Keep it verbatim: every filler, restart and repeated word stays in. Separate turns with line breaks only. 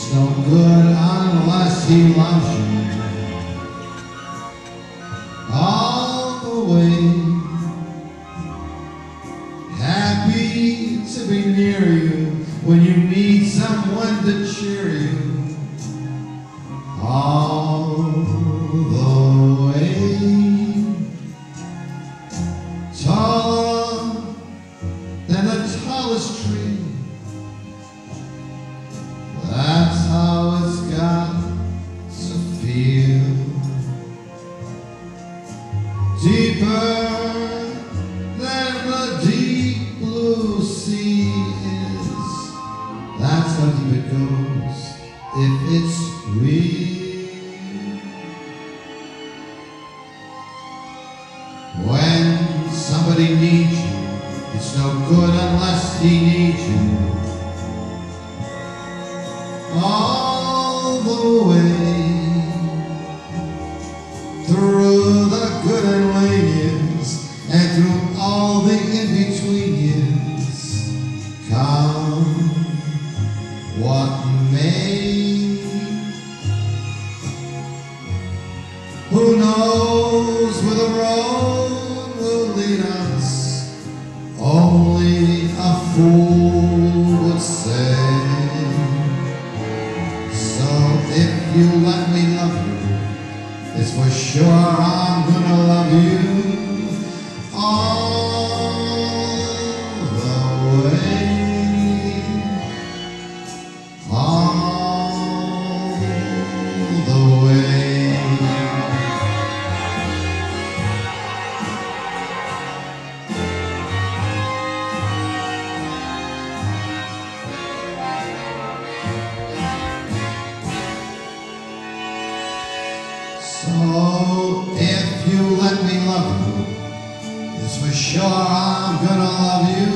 It's no good unless he loves you all the way. Happy to be near you when you need someone to cheer you all the way. Taller than the tallest tree, that's how it's got to feel. Deeper than the deep blue sea is, that's how deep it goes if it's real. When somebody needs you, it's no good unless he needs you all the way. Through the good and late years and through all the in-between years, come what may. Who knows where the road will lead us? Only a fool would say. So if you let me love you, it's for sure I'm gonna love you all the way. All the way. So if you let me love you, it's for sure I'm gonna love you